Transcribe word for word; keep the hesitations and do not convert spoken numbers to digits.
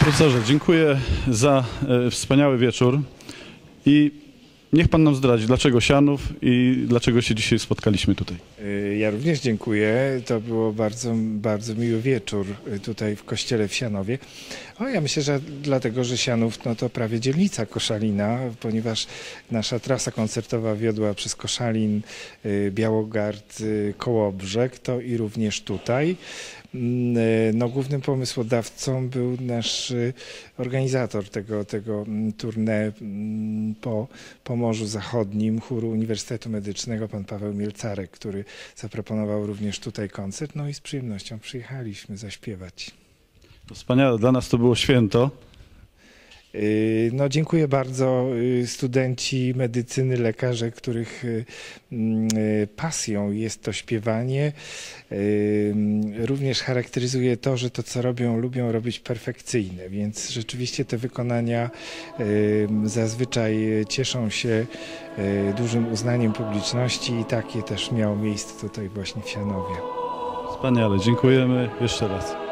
Profesorze, dziękuję za e, wspaniały wieczór i niech Pan nam zdradzi, dlaczego Sianów i dlaczego się dzisiaj spotkaliśmy tutaj. Ja również dziękuję. To było bardzo, bardzo miły wieczór tutaj w kościele w Sianowie. O, ja myślę, że dlatego, że Sianów no to prawie dzielnica Koszalina, ponieważ nasza trasa koncertowa wiodła przez Koszalin, Białogard, Kołobrzeg, to i również tutaj. No, głównym pomysłodawcą był nasz organizator tego, tego tournée po Pomorzu Zachodnim chóru Uniwersytetu Medycznego, pan Paweł Mielcarek, który zaproponował również tutaj koncert. No i z przyjemnością przyjechaliśmy zaśpiewać. To wspaniale, dla nas to było święto. No, dziękuję bardzo. Studenci medycyny, lekarze, których pasją jest to śpiewanie. Również charakteryzuje to, że to, co robią, lubią robić perfekcyjne, więc rzeczywiście te wykonania zazwyczaj cieszą się dużym uznaniem publiczności i takie też miało miejsce tutaj właśnie w Sianowie. Wspaniale, dziękujemy jeszcze raz.